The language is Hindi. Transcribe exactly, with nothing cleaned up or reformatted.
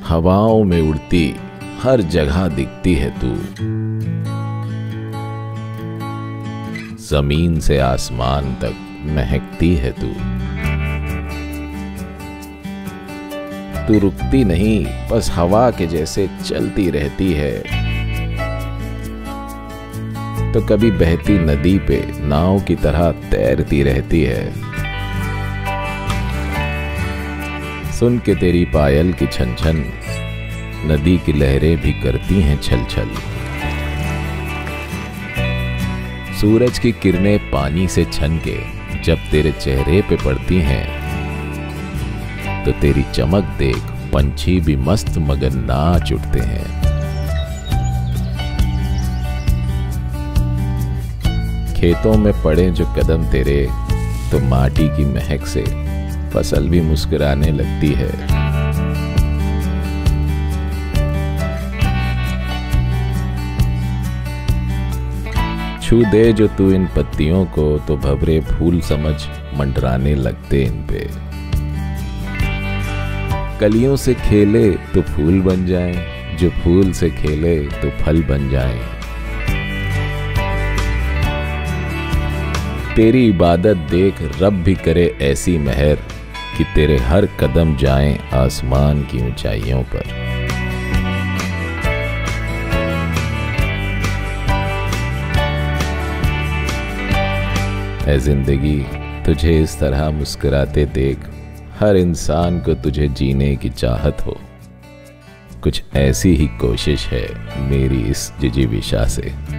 हवाओं में उड़ती हर जगह दिखती है तू। जमीन से आसमान तक महकती है तू। तू रुकती नहीं, बस हवा के जैसे चलती रहती है। तो कभी बहती नदी पे नाव की तरह तैरती रहती है। सुन के तेरी पायल की छन छन नदी की लहरें भी करती हैं छल छल। सूरज की किरणें पानी से छन के जब तेरे चेहरे पे पड़ती हैं, तो तेरी चमक देख पंछी भी मस्त मगन नाच उठते हैं। खेतों में पड़े जो कदम तेरे, तो माटी की महक से फसल भी मुस्कुराने लगती है। छू दे जो तू इन पत्तियों को, तो भंवरे फूल समझ मंडराने लगते इन पे। कलियों से खेले तो फूल बन जाएं, जो फूल से खेले तो फल बन जाएं। तेरी इबादत देख रब भी करे ऐसी मेहर, कि तेरे हर कदम जाएं आसमान की ऊंचाइयों पर। ऐ जिंदगी, तुझे इस तरह मुस्कुराते देख हर इंसान को तुझे जीने की चाहत हो। कुछ ऐसी ही कोशिश है मेरी इस जिजीविशा से।